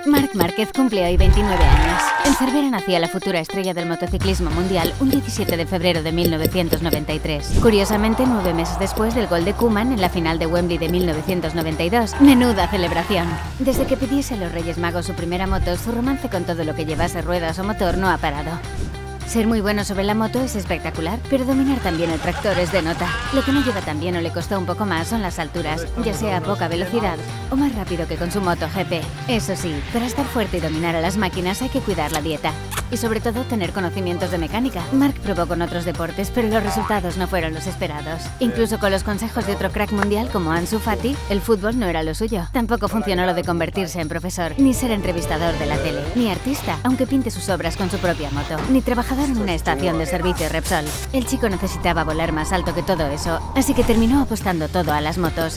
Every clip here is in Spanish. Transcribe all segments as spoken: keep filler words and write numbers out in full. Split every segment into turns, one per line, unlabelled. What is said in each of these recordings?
Marc Márquez cumple hoy veintinueve años. En Cervera nacía la futura estrella del motociclismo mundial un diecisiete de febrero de mil novecientos noventa y tres. Curiosamente, nueve meses después del gol de Koeman en la final de Wembley de mil novecientos noventa y dos. Menuda celebración. Desde que pidiese a los Reyes Magos su primera moto, su romance con todo lo que llevase ruedas o motor no ha parado. Ser muy bueno sobre la moto es espectacular, pero dominar también el tractor es de nota. Lo que no lleva tan bien o le costó un poco más son las alturas, ya sea a poca velocidad o más rápido que con su moto G P. Eso sí, para estar fuerte y dominar a las máquinas hay que cuidar la dieta. Y sobre todo tener conocimientos de mecánica. Marc probó con otros deportes, pero los resultados no fueron los esperados. Incluso con los consejos de otro crack mundial como Ansu Fati, el fútbol no era lo suyo. Tampoco funcionó lo de convertirse en profesor, ni ser entrevistador de la tele, ni artista, aunque pinte sus obras con su propia moto, ni trabajador en una estación de servicio Repsol. El chico necesitaba volar más alto que todo eso, así que terminó apostando todo a las motos.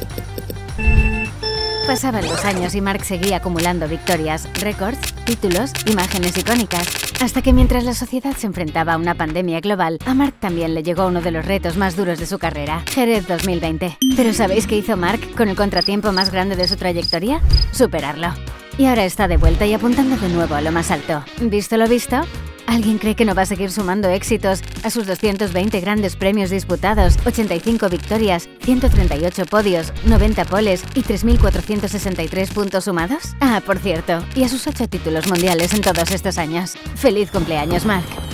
Pasaban los años y Marc seguía acumulando victorias, récords, títulos, imágenes icónicas. Hasta que mientras la sociedad se enfrentaba a una pandemia global, a Marc también le llegó uno de los retos más duros de su carrera, Jerez dos mil veinte. ¿Pero sabéis qué hizo Marc con el contratiempo más grande de su trayectoria? Superarlo. Y ahora está de vuelta y apuntando de nuevo a lo más alto. ¿Visto lo visto? ¿Alguien cree que no va a seguir sumando éxitos a sus doscientos veinte grandes premios disputados, ochenta y cinco victorias, ciento treinta y ocho podios, noventa poles y tres mil cuatrocientos sesenta y tres puntos sumados? Ah, por cierto, y a sus ocho títulos mundiales en todos estos años. ¡Feliz cumpleaños, Marc!